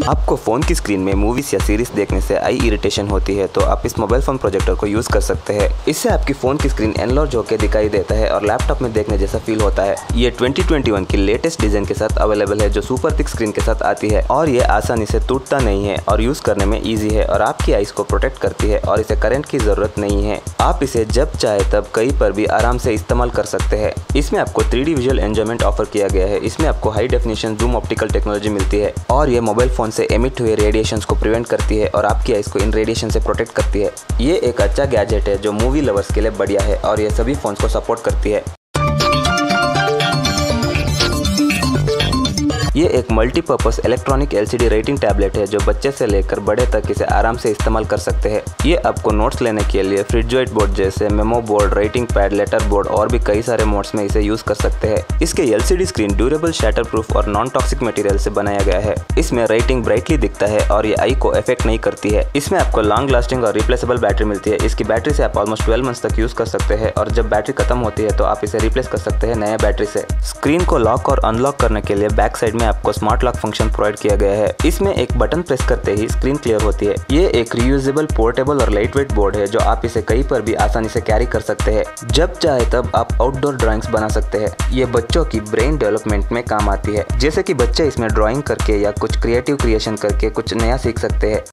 आपको फ़ोन की स्क्रीन में मूवीज़ या सीरीज़ देखने से आई इरिटेशन होती है तो आप इस मोबाइल फ़ोन प्रोजेक्टर को यूज़ कर सकते हैं। इससे आपकी फ़ोन की स्क्रीन एनलॉर्ज होकर दिखाई देता है और लैपटॉप में देखने जैसा फील होता है। ये 2021 की लेटेस्ट डिज़ाइन के साथ अवेलेबल है जो सुपर थिक स्क्रीन के साथ आती है और ये आसानी से टूटता नहीं है और यूज़ करने में ईजी है और आपकी आइज़ को प्रोटेक्ट करती है और इसे करंट की ज़रूरत नहीं है। आप इसे जब चाहे तब कहीं पर भी आराम से इस्तेमाल कर सकते हैं। इसमें आपको 3D विजुअल एंजॉयमेंट ऑफर किया गया है। इसमें आपको high definition zoom optical technology मिलती है और ये मोबाइल फ़ोन से एमिट हुए रेडिएशंस को प्रिवेंट करती है और आपकी आइज़ को इन रेडिएशन से प्रोटेक्ट करती है। ये एक अच्छा गैजेट है जो मूवी लवर्स के लिए बढ़िया है और ये सभी फ़ोन्स को सपोर्ट करती है। ये एक multipurpose electronic LCD writing tablet है जो बच्चे से लेकर बड़े तक इसे आराम से इस्तेमाल कर सकते हैं। ये आपको नोट्स लेने के लिए फ्रिजोइड बोर्ड जैसे memo board, writing pad, letter board और भी कई सारे मोड्स में इसे यूज़ कर सकते हैं। इसके LCD screen durable, shatter proof और नॉन टॉक्सिक मटेरियल से बनाया गया है। इसमें राइटिंग ब्राइटली दिखता है और ये आई को इफेक्ट नहीं करती है। इसमें आपको लॉन्ग लास्टिंग और रिप्लेसेबल बैटरी मिलती है। इसकी बैटरी से आप ऑलमोस्ट 12 मंथ्स तक यूज़ कर सकते हैं और जब बैटरी खत्म होती है तो आप इसे रिप्लेस कर सकते हैं नया बैटरी से। स्क्रीन को लॉक और अनलॉक करने के लिए बैक साइड में आपको स्मार्ट लॉक फंक्शन प्रोवाइड किया गया है। इसमें एक बटन प्रेस करते ही स्क्रीन क्लियर होती है। ये एक रीयूजेबल, पोर्टेबल और लाइटवेट बोर्ड है जो आप इसे कहीं पर भी आसानी से कैरी कर सकते हैं। जब चाहे तब आप आउटडोर ड्राइंग्स बना सकते हैं। ये बच्चों की ब्रेन डेवलपमेंट में काम आती है, जैसे कि बच्चे इसमें ड्राइंग करके या कुछ क्रिएटिव क्रिएशन करके कुछ नया सीख सकते हैं।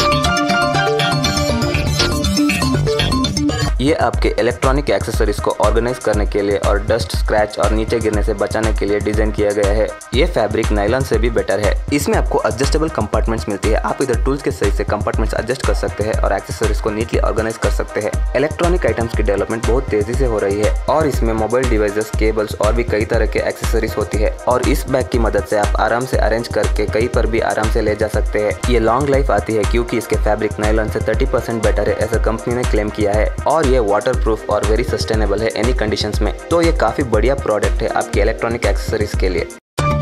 ये आपके इलेक्ट्रॉनिक एक्सेसरीज को ऑर्गेनाइज करने के लिए और डस्ट, स्क्रैच और नीचे गिरने से बचाने के लिए डिजाइन किया गया है। ये फैब्रिक नायलॉन से भी बेटर है। इसमें आपको एडजस्टेबल कंपार्टमेंट्स मिलती है। आप इधर टूल्स के सही से कंपार्टमेंट्स एडजस्ट कर सकते हैं और एक्सेसरीज को नीटली ऑर्गेनाइज कर सकते हैं। इलेक्ट्रॉनिक आइटम्स की डेवलपमेंट बहुत तेजी से हो रही है और इसमें मोबाइल डिवाइसेस, केबल्स और भी कई तरह के एक्सेसरीज होती है और इस बैग की मदद से आप आराम से अरेंज करके कहीं पर भी आराम से ले जा सकते हैं। ये लॉन्ग लाइफ आती है क्योंकि इसके फैब्रिक नायलॉन से 30% बेटर है, ऐसा कंपनी ने क्लेम किया है और ये वाटर प्रूफ और वेरी सस्टेनेबल है एनी कंडीशंस में। तो ये काफी बढ़िया प्रोडक्ट है आपके इलेक्ट्रॉनिक एक्सेसरीज के लिए।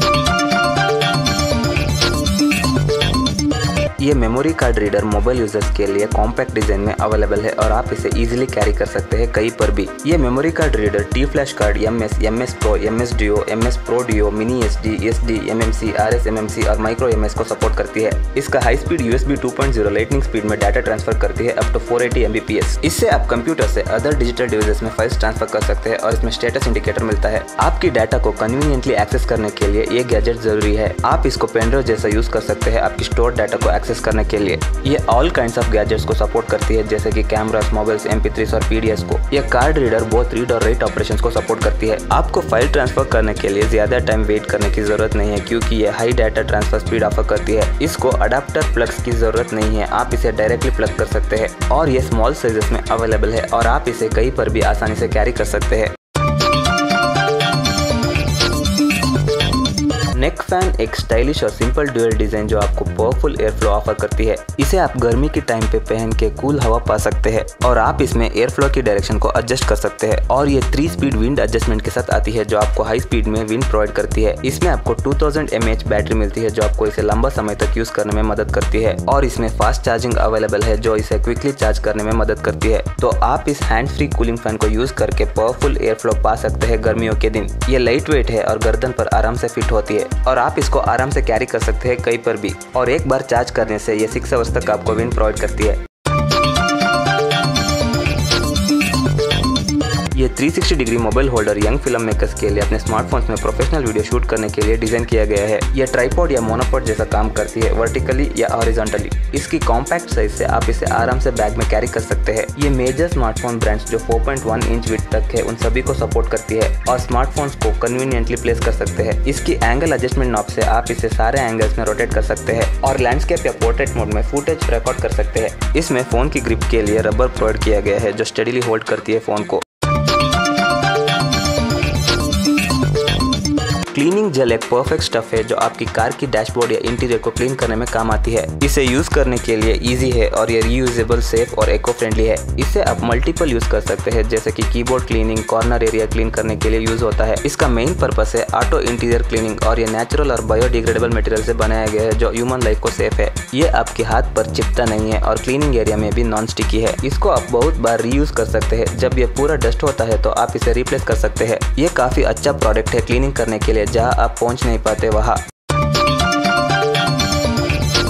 ये memory card reader mobile users के लिए कॉम्पैक्ट डिजाइन में अवेलेबल है और आप इसे इजीली कैरी कर सकते हैं कहीं पर भी। ये memory card reader T flash card, MS Pro, MS Duo, MS Pro Duo, mini SD, MMC, RS MMC और माइक्रो MS को सपोर्ट करती है। इसका high speed USB 2.0 lightning speed में डाटा ट्रांसफर करती है अप टू 480 Mbps। इससे आप कंप्यूटर से अदर डिजिटल डिवाइसेस में फाइल्स ट्रांसफर कर सकते हैं और इसमें स्टेटस इंडिकेटर मिलता है। आपकी डाटा को कन्वीनियंटली एक्सेस करने के लिए ये गैजेट जरूरी है। आप इसको पेनड्राइव जैसा यूज कर सकते हैं आपकी स्टोर डाटा को एक्सेस करने के लिए। ये ऑल काइंड्स ऑफ गैजेट्स को सपोर्ट करती है जैसे कि कैमरास, मोबाइल्स, MP3s और PDS को। यह कार्ड रीडर बोथ रीड और राइट ऑपरेशंस को सपोर्ट करती है। आपको फाइल ट्रांसफर करने के लिए ज्यादा टाइम वेट करने की जरूरत नहीं है क्योंकि ये high data transfer speed offer करती है। इसको अडाप्टर प्लग्स की जरूरत नहीं है, आप इसे डायरेक्टली प्लग कर सकते हैं और ये स्मॉल साइजेस में अवेलेबल है और आप इसे कहीं पर भी आसानी से कैरी कर सकते हैं। नेक फैन एक स्टाइलिश और सिंपल ड्यूअल डिजाइन जो आपको पावरफुल एयर फ्लो ऑफर करती है। इसे आप गर्मी के टाइम पे पहन के कूल हवा पा सकते हैं और आप इसमें एयर फ्लो की डायरेक्शन को एडजस्ट कर सकते हैं और ये 3 स्पीड विंड एडजस्टमेंट के साथ आती है जो आपको हाई स्पीड में विंड प्रोवाइड करती है। इसमें आपको 2000 mAh बैटरी मिलती है जो आपको इसे लंबा समय तक यूज करने में मदद करती है और इसमें फास्ट चार्जिंग अवेलेबल है जो इसे क्विकली चार्ज करने में मदद करती है। तो आप इस हैंड फ्री कूलिंग फैन को यूज करके पावरफुल एयर फ्लो पा सकते हैं गर्मियों के दिन। ये लाइट वेट है और गर्दन पर आराम से फिट होती है और आप इसको आराम से कैरी कर सकते हैं कहीं पर भी और एक बार चार्ज करने से ये 6 आवर्स तक आपको विंड प्रोवाइड करती है। ये 360 degree mobile holder young film makers के लिए अपने स्मार्टफोन्स में प्रोफेशनल वीडियो शूट करने के लिए डिजाइन किया गया है। यह ट्राइपॉड या मोनोपॉड जैसा काम करती है, वर्टिकली या हॉरिजॉन्टली। इसकी कॉम्पैक्ट साइज से आप इसे आराम से बैग में कैरी कर सकते हैं। ये मेजर स्मार्टफोन ब्रांड्स जो 4.1 इंच विड्थ तक है उन सभी को सपोर्ट करती है और स्मार्टफोन्स को कन्वीनियंटली प्लेस कर सकते हैं। इसकी एंगल एडजस्टमेंट नॉब से आप इसे सारे एंगल्स में रोटेट कर सकते हैं और लैंडस्केप या पोर्ट्रेट मोड में फुटेज रिकॉर्ड कर सकते हैं। इसमें फोन की ग्रिप के लिए रबर प्रोवाइड किया गया है जो स्टेडीली होल्ड करती है फोन को। क्लीनिंग जेल एक परफेक्ट स्टफ है जो आपकी कार की डैशबोर्ड या इंटीरियर को क्लीन करने में काम आती है। इसे यूज करने के लिए इजी है और ये रीयूजेबल, सेफ और इको फ्रेंडली है। इसे आप मल्टीपल यूज कर सकते हैं जैसे कि keyboard cleaning, corner area clean करने के लिए यूज होता है। इसका मेन पर्पस है ऑटो इंटीरियर क्लीनिंग और ये नेचुरल और बायोडिग्रेडेबल मटेरियल से बनाया गया है जो ह्यूमन लाइफ को सेफ है। ये आपके हाथ पर चिपता नहीं है और क्लीनिंग एरिया में भी नॉन स्टिकी है। इसको आप बहुत बार रीयूज कर सकते हैं। जब ये पूरा डस्ट होता है तो आप इसे रिप्लेस कर सकते हैं। ये काफी अच्छा प्रोडक्ट है क्लीनिंग करने के लिए जहाँ आप पहुँच नहीं पाते वहाँ।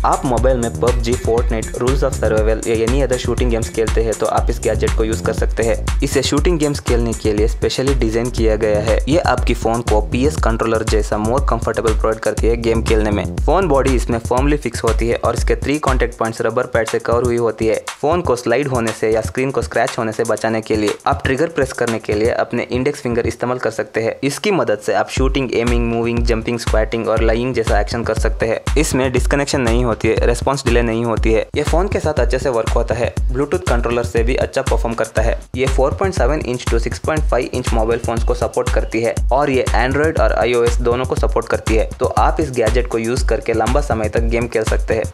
आप मोबाइल में PUBG, Fortnite, rules of survival या एनी अदर शूटिंग गेम्स खेलते हैं तो आप इस गैजेट को यूज कर सकते हैं। इसे शूटिंग गेम्स खेलने के लिए स्पेशली डिजाइन किया गया है। ये आपकी फोन को PS कंट्रोलर जैसा मोर कंफर्टेबल प्रोवाइड करती है गेम खेलने में। फोन बॉडी इसमें फर्मली फिक्स होती है और इसके 3 कॉन्टेक्ट पॉइंट्स रबर पैड से कवर हुई होती है। फोन को स्लाइड होने से या स्क्रीन को स्क्रैच होने से बचाने के लिए आप ट्रिगर प्रेस करने के लिए अपने इंडेक्स फिंगर इस्तेमाल कर सकते हैं। इसकी मदद से आप shooting, aiming, moving, jumping, squatting और लाइंग जैसा एक्शन कर सकते हैं। इसमें डिस्कनेक्शन नहीं होती है, रेस्पॉन्स डिले नहीं होती है। ये फोन के साथ अच्छे से वर्क होता है। ब्लूटूथ कंट्रोलर से भी अच्छा परफॉर्म करता है। ये 4.7 inch to 6.5 inch mobile phones को सपोर्ट करती है और ये एंड्रॉइड और iOS दोनों को सपोर्ट करती है। तो आप इस गैजेट को यूज करके लंबा समय तक गेम खेल सकते हैं।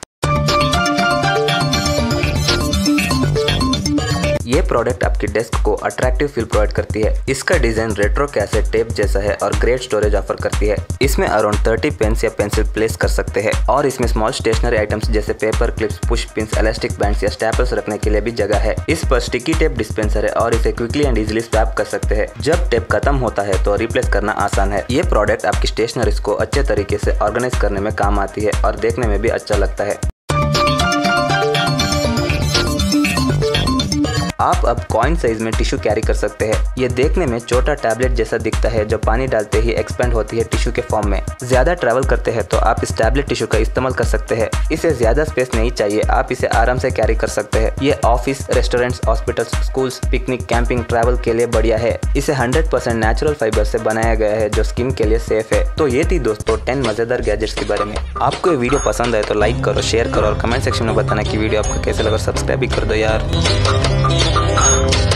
ये प्रोडक्ट आपकी डेस्क को अट्रैक्टिव फील प्रोवाइड करती है। इसका डिजाइन रेट्रो कैसेट टेप जैसा है और ग्रेट स्टोरेज ऑफर करती है। इसमें अराउंड 30 पेन्स या पेंसिल प्लेस कर सकते हैं और इसमें स्मॉल स्टेशनरी आइटम्स जैसे paper clips, push pins, elastic bands या स्टेपल्स रखने के लिए भी जगह है। इस पर स्टिकी टेप डिस्पेंसर है और इसे क्विकली एंड इजीली स्वैप कर सकते हैं। जब टेप खत्म होता है तो रिप्लेस करना आसान है। ये प्रोडक्ट आपकी स्टेशनरीज को अच्छे तरीके से ऑर्गेनाइज करने में काम आती है और देखने में भी अच्छा लगता है। आप अब कॉइन साइज में टिश्यू कैरी कर सकते हैं। ये देखने में छोटा टैबलेट जैसा दिखता है जो पानी डालते ही एक्सपेंड होती है टिश्यू के फॉर्म में। ज्यादा ट्रैवल करते हैं तो आप इस टैबलेट टिश्यू का इस्तेमाल कर सकते हैं। इसे ज्यादा स्पेस नहीं चाहिए, आप इसे आराम से कैरी कर सकते हैं। ये office, restaurants, hospitals, schools, picnic, camping, travel के लिए बढ़िया है। इसे 100% नेचुरल फाइबर से बनाया गया है जो स्किन के लिए सेफ है। तो ये थी दोस्तों 10 मजेदार गैजेट्स के बारे में। आपको ये वीडियो पसंद आए तो लाइक करो, शेयर करो और कमेंट सेक्शन में बताना कि वीडियो आपको कैसे लगा। सब्सक्राइब भी कर दो यार।